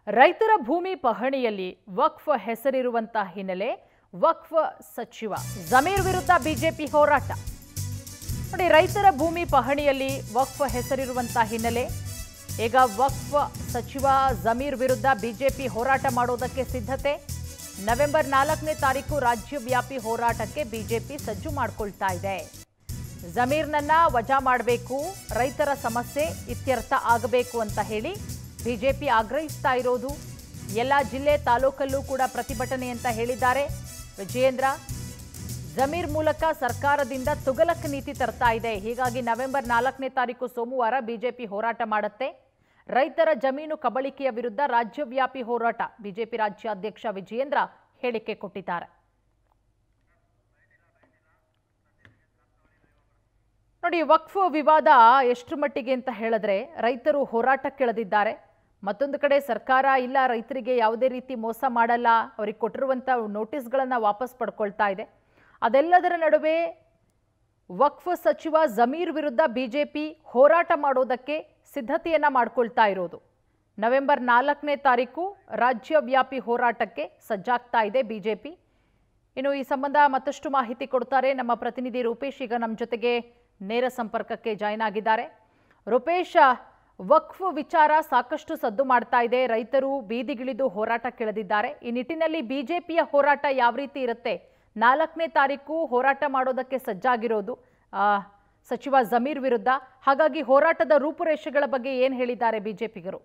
ರೈತರ ಭೂಮಿ ಪಹಣಿಯಲ್ಲಿ ವಕ್ಫ್ ಹೆಸರಿರುವಂತಹ ಹಿನ್ನೆಲೆ ವಕ್ಫ್ ಸಚಿವ ಜಮೀರ್ ವಿರುದ್ಧ ಬಿಜೆಪಿ ಹೋರಾಟ. ನೋಡಿ, ರೈತರ ಭೂಮಿ ಪಹಣಿಯಲ್ಲಿ ವಕ್ಫ್ ಹೆಸರಿರುವಂತಹ ಹಿನ್ನೆಲೆ ಈಗ ವಕ್ಫ್ ಸಚಿವ ಜಮೀರ್ ವಿರುದ್ಧ ಬಿಜೆಪಿ ಹೋರಾಟ ಮಾಡೋದಕ್ಕೆ ಸಿದ್ಧತೆ. ನವೆಂಬರ್ 4ನೇ ತಾರೀಕು ರಾಜ್ಯವ್ಯಾಪಿ ಹೋರಾಟಕ್ಕೆ ಬಿಜೆಪಿ ಸಜ್ಜು ಮಾಡಿಕೊಳ್ತಾ ಇದೆ. ಜಮೀರ್ನನ್ನ ವಜಾ ಮಾಡಬೇಕು, ರೈತರ ಸಮಸ್ಯೆ ಇತ್ಯರ್ಥ ಆಗಬೇಕು ಅಂತ ಹೇಳಿ ಬಿಜೆಪಿ ಆಗ್ರಹಿಸ್ತಾ ಇರೋದು. ಎಲ್ಲ ಜಿಲ್ಲೆ ತಾಲೂಕಲ್ಲೂ ಕೂಡ ಪ್ರತಿಭಟನೆ ಅಂತ ಹೇಳಿದ್ದಾರೆ ವಿಜಯೇಂದ್ರ. ಜಮೀರ್ ಮೂಲಕ ಸರ್ಕಾರದಿಂದ ತುಗಲಕ್ ನೀತಿ ತರ್ತಾ ಇದೆ. ಹೀಗಾಗಿ ನವೆಂಬರ್ 4ನೇ ತಾರೀಕು ಸೋಮವಾರ ಬಿಜೆಪಿ ಹೋರಾಟ ಮಾಡುತ್ತೆ. ರೈತರ ಜಮೀನು ಕಬಳಿಕೆಯ ವಿರುದ್ಧ ರಾಜ್ಯವ್ಯಾಪಿ ಹೋರಾಟ. ಬಿಜೆಪಿ ರಾಜ್ಯಾಧ್ಯಕ್ಷ ವಿಜಯೇಂದ್ರ ಹೇಳಿಕೆ ಕೊಟ್ಟಿದ್ದಾರೆ. ನೋಡಿ, ವಕ್ಫ್ ವಿವಾದ ಎಷ್ಟು ಮಟ್ಟಿಗೆ ಅಂತ ಹೇಳಿದ್ರೆ ರೈತರು ಹೋರಾಟಕ್ಕಿಳಿದಿದ್ದಾರೆ. ಮತ್ತೊಂದು ಕಡೆ ಸರ್ಕಾರ ಇಲ್ಲ, ರೈತರಿಗೆ ಯಾವುದೇ ರೀತಿ ಮೋಸ ಮಾಡಲ್ಲ, ಅವರಿಗೆ ಕೊಟ್ಟಿರುವಂಥ ನೋಟಿಸ್ಗಳನ್ನು ವಾಪಸ್ ಪಡ್ಕೊಳ್ತಾ ಇದೆ. ಅದೆಲ್ಲದರ ನಡುವೆ ವಕ್ಫ್ ಸಚಿವ ಜಮೀರ್ ವಿರುದ್ಧ ಬಿಜೆಪಿ ಹೋರಾಟ ಮಾಡೋದಕ್ಕೆ ಸಿದ್ಧತೆಯನ್ನ ಮಾಡ್ಕೊಳ್ತಾ ಇರೋದು. ನವೆಂಬರ್ 4ನೇ ತಾರೀಕು ರಾಜ್ಯವ್ಯಾಪಿ ಹೋರಾಟಕ್ಕೆ ಸಜ್ಜಾಗ್ತಾ ಇದೆ ಬಿಜೆಪಿ. ಇನ್ನು ಈ ಸಂಬಂಧ ಮತ್ತಷ್ಟು ಮಾಹಿತಿ ಕೊಡ್ತಾರೆ ನಮ್ಮ ಪ್ರತಿನಿಧಿ ರೂಪೇಶ್. ಈಗ ನಮ್ಮ ಜೊತೆಗೆ ನೇರ ಸಂಪರ್ಕಕ್ಕೆ ಜಾಯ್ನ್ ಆಗಿದ್ದಾರೆ. ರೂಪೇಶ್, ವಕ್ಫ್ ವಿಚಾರ ಸಾಕಷ್ಟು ಸದ್ದು ಮಾಡ್ತಾ ಇದೆ, ರೈತರು ಬೀದಿಗಿಳಿದು ಹೋರಾಟಕ್ಕಿಳಿದಿದ್ದಾರೆ. ಈ ನಿಟ್ಟಿನಲ್ಲಿ ಬಿಜೆಪಿಯ ಹೋರಾಟ ಯಾವ ರೀತಿ ಇರುತ್ತೆ? 4ನೇ ತಾರೀಕು ಹೋರಾಟ ಮಾಡೋದಕ್ಕೆ ಸಜ್ಜಾಗಿರೋದು ಸಚಿವ ಜಮೀರ್ ವಿರುದ್ಧ. ಹಾಗಾಗಿ ಹೋರಾಟದ ರೂಪುರೇಷೆಗಳ ಬಗ್ಗೆ ಏನು ಹೇಳಿದ್ದಾರೆ ಬಿಜೆಪಿಗರು?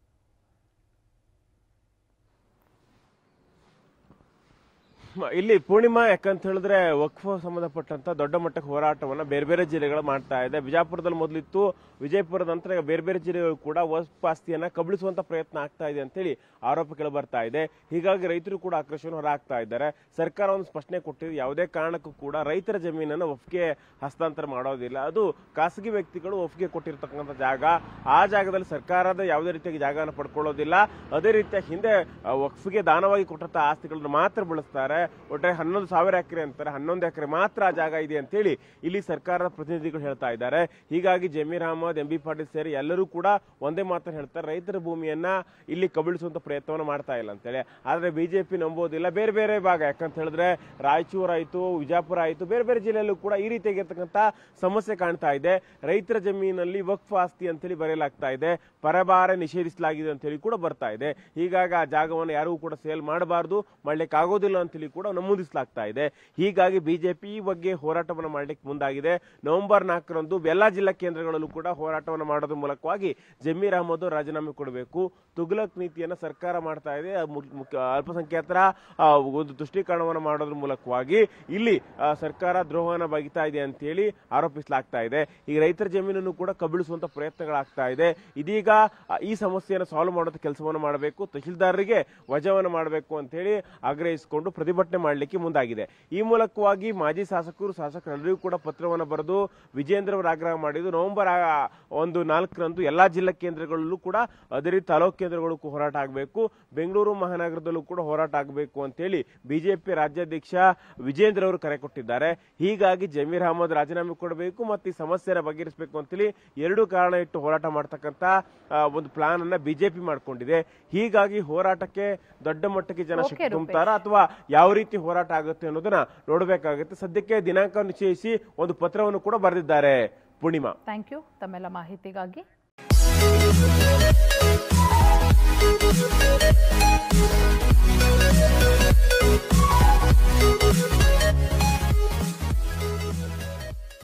ಇಲ್ಲಿ ಪೂರ್ಣಿಮಾ, ಯಾಕಂತ ಹೇಳಿದ್ರೆ ವಕ್ಫ್ ಸಂಬಂಧಪಟ್ಟಂತ ದೊಡ್ಡ ಮಟ್ಟಕ್ಕೆ ಹೋರಾಟವನ್ನ ಬೇರೆ ಬೇರೆ ಜಿಲ್ಲೆಗಳು ಮಾಡ್ತಾ ಇದೆ. ಬಿಜಾಪುರದಲ್ಲಿ ಮೊದಲಿತ್ತು, ವಿಜಯಪುರದ ನಂತರ ಈಗ ಬೇರೆ ಬೇರೆ ಜಿಲ್ಲೆಗಳು ಕೂಡ ವಕ್ಫ್ ಆಸ್ತಿಯನ್ನ ಕಬಳಿಸುವಂತ ಪ್ರಯತ್ನ ಆಗ್ತಾ ಇದೆ ಅಂತೇಳಿ ಆರೋಪ ಕೇಳಿ ಬರ್ತಾ ಇದೆ. ಹೀಗಾಗಿ ರೈತರು ಕೂಡ ಆಕ್ರೋಶವನ್ನು ಹೊರಹಾಕ್ತಾ ಇದ್ದಾರೆ. ಸರ್ಕಾರ ಒಂದು ಸ್ಪಷ್ಟನೆ ಕೊಟ್ಟಿದೆ, ಯಾವುದೇ ಕಾರಣಕ್ಕೂ ಕೂಡ ರೈತರ ಜಮೀನನ್ನು ವಕ್ಫ್ಗೆ ಹಸ್ತಾಂತರ ಮಾಡೋದಿಲ್ಲ. ಅದು ಖಾಸಗಿ ವ್ಯಕ್ತಿಗಳು ವಕ್ಫ್ಗೆ ಕೊಟ್ಟಿರ್ತಕ್ಕಂಥ ಜಾಗ. ಆ ಜಾಗದಲ್ಲಿ ಸರ್ಕಾರದ ಯಾವುದೇ ರೀತಿಯಾಗಿ ಜಾಗವನ್ನು ಪಡ್ಕೊಳ್ಳೋದಿಲ್ಲ. ಅದೇ ರೀತಿಯ ಹಿಂದೆ ವಕ್ಫ್ಗೆ ದಾನವಾಗಿ ಕೊಟ್ಟಂತ ಆಸ್ತಿಗಳನ್ನು ಮಾತ್ರ ಬಳಸ್ತಾರೆ. ಒಟ್ಟಾರೆ 11,000 ಎಕರೆ ಅಂತಾರೆ, 11 ಎಕರೆ ಮಾತ್ರ ಆ ಜಾಗ ಇದೆ ಅಂತೇಳಿ ಇಲ್ಲಿ ಸರ್ಕಾರದ ಪ್ರತಿನಿಧಿಗಳು ಹೇಳ್ತಾ ಇದ್ದಾರೆ. ಹೀಗಾಗಿ ಜಮೀರ್ ಅಹಮದ್, MB ಪಾಟೀಲ್ ಸೇರಿ ಎಲ್ಲರೂ ಕೂಡ ಒಂದೇ ಮಾತನ್ನು ಹೇಳ್ತಾರೆ, ರೈತರ ಭೂಮಿಯನ್ನ ಇಲ್ಲಿ ಕಬಳಿಸುವಂತ ಪ್ರಯತ್ನವನ್ನು ಮಾಡ್ತಾ ಇಲ್ಲ ಅಂತೇಳಿ. ಆದ್ರೆ ಬಿಜೆಪಿ ನಂಬೋದಿಲ್ಲ. ಬೇರೆ ಬೇರೆ ಭಾಗ, ಯಾಕಂತ ಹೇಳಿದ್ರೆ ರಾಯಚೂರು ಆಯ್ತು, ವಿಜಾಪುರ ಆಯ್ತು, ಬೇರೆ ಬೇರೆ ಜಿಲ್ಲೆಯಲ್ಲೂ ಕೂಡ ಈ ರೀತಿಯಾಗಿರ್ತಕ್ಕಂಥ ಸಮಸ್ಯೆ ಕಾಣ್ತಾ ಇದೆ. ರೈತರ ಜಮೀನಲ್ಲಿ ವಕ್ಫ್ ಆಸ್ತಿ ಅಂತೇಳಿ ಬರೆಯಲಾಗ್ತಾ ಇದೆ, ಪರಭಾರ ನಿಷೇಧಿಸಲಾಗಿದೆ ಅಂತೇಳಿ ಕೂಡ ಬರ್ತಾ ಇದೆ. ಹೀಗಾಗಿ ಆ ಜಾಗವನ್ನು ಯಾರಿಗೂ ಕೂಡ ಸೇಲ್ ಮಾಡಬಾರ್ದು, ಮಾಡ್ಲಿಕ್ಕೆ ಆಗೋದಿಲ್ಲ ಅಂತೇಳಿ ಕೂಡ ನಮೂದಿಸಲಾಗ್ತಾ ಇದೆ. ಹೀಗಾಗಿ ಬಿಜೆಪಿ ಈ ಬಗ್ಗೆ ಹೋರಾಟವನ್ನು ಮಾಡಲಿಕ್ಕೆ ಮುಂದಾಗಿದೆ. ನವೆಂಬರ್ 4ರಂದು ಎಲ್ಲಾ ಜಿಲ್ಲಾ ಕೇಂದ್ರಗಳಲ್ಲೂ ಕೂಡ ಹೋರಾಟವನ್ನು ಮಾಡೋದ್ರ ಮೂಲಕವಾಗಿ ಜಮೀರ್ ಅಹಮದ್ ರಾಜೀನಾಮೆ ಕೊಡಬೇಕು, ತುಗ್ಲಕ್ ನೀತಿಯನ್ನ ಸರ್ಕಾರ ಮಾಡ್ತಾ ಇದೆ, ಅಲ್ಪಸಂಖ್ಯಾತರ ಒಂದು ತುಷ್ಟೀಕರಣವನ್ನು ಮಾಡೋದ್ರ ಮೂಲಕವಾಗಿ ಇಲ್ಲಿ ಸರ್ಕಾರ ದ್ರೋಹವನ್ನು ಬಗೆತಾ ಇದೆ ಅಂತ ಹೇಳಿ ಆರೋಪಿಸಲಾಗ್ತಾ ಇದೆ. ಈಗ ರೈತರ ಜಮೀನನ್ನು ಕೂಡ ಕಬಳಿಸುವಂತ ಪ್ರಯತ್ನಗಳಾಗ್ತಾ ಇದೆ. ಇದೀಗ ಈ ಸಮಸ್ಯೆಯನ್ನು ಸಾಲ್ವ್ ಮಾಡೋದಕ್ಕೆ ಕೆಲಸವನ್ನು ಮಾಡಬೇಕು, ತಹಶೀಲ್ದಾರರಿಗೆ ವಜಾವನ್ನು ಮಾಡಬೇಕು ಅಂತ ಹೇಳಿ ಆಗ್ರಹಿಸಿಕೊಂಡು ಪ್ರತಿಭಟನೆ ಮಾಡಲಿಕ್ಕೆ ಮುಂದಾಗಿದೆ. ಈ ಮೂಲಕವಾಗಿ ಮಾಜಿ ಶಾಸಕರೆಲ್ಲರಿಗೂ ಕೂಡ ಪತ್ರವನ್ನು ಬರೆದು ವಿಜೇಂದ್ರ ಅವರು ಆಗ್ರಹ ಮಾಡಿದ್ದು ನವೆಂಬರ್ 4ರಂದು ಎಲ್ಲಾ ಜಿಲ್ಲಾ ಕೇಂದ್ರಗಳಲ್ಲೂ ಕೂಡ ಅದೇ ರೀತಿ ತಾಲೂಕು ಕೇಂದ್ರಗಳೂ ಹೋರಾಟ ಆಗಬೇಕು, ಬೆಂಗಳೂರು ಮಹಾನಗರದಲ್ಲೂ ಕೂಡ ಹೋರಾಟ ಆಗಬೇಕು ಅಂತ ಹೇಳಿ ಬಿಜೆಪಿ ರಾಜ್ಯಾಧ್ಯಕ್ಷ ವಿಜೇಂದ್ರ ಅವರು ಕರೆ ಕೊಟ್ಟಿದ್ದಾರೆ. ಹೀಗಾಗಿ ಜಮೀರ್ ಅಹಮದ್ ರಾಜೀನಾಮೆ ಕೊಡಬೇಕು ಮತ್ತು ಈ ಸಮಸ್ಯೆಯನ್ನು ಬಗೆಹರಿಸಬೇಕು ಅಂತೇಳಿ ಎರಡು ಕಾರಣ ಇಟ್ಟು ಹೋರಾಟ ಮಾಡತಕ್ಕಂತ ಒಂದು ಪ್ಲಾನ್ ಅನ್ನ ಬಿಜೆಪಿ ಮಾಡ್ಕೊಂಡಿದೆ. ಹೀಗಾಗಿ ಹೋರಾಟಕ್ಕೆ ದೊಡ್ಡ ಮಟ್ಟಕ್ಕೆ ಜನ ಶಕ್ತಿ ತುಂಬುತ್ತಾರಾ ಅಥವಾ ಯಾವ ರೀತಿ ಹೋರಾಟ ಆಗುತ್ತೆ ಅನ್ನೋದನ್ನ ನೋಡಬೇಕಾಗುತ್ತೆ. ಸದ್ಯಕ್ಕೆ ದಿನಾಂಕ ನಿಶ್ಚಯಿಸಿ ಒಂದು ಪತ್ರವನ್ನು ಕೂಡ ಬರೆದಿದ್ದಾರೆ. ಪೂರ್ಣಿಮಾ, ಥ್ಯಾಂಕ್ ಯು ತಮ್ಮೆಲ್ಲ ಮಾಹಿತಿಗಾಗಿ.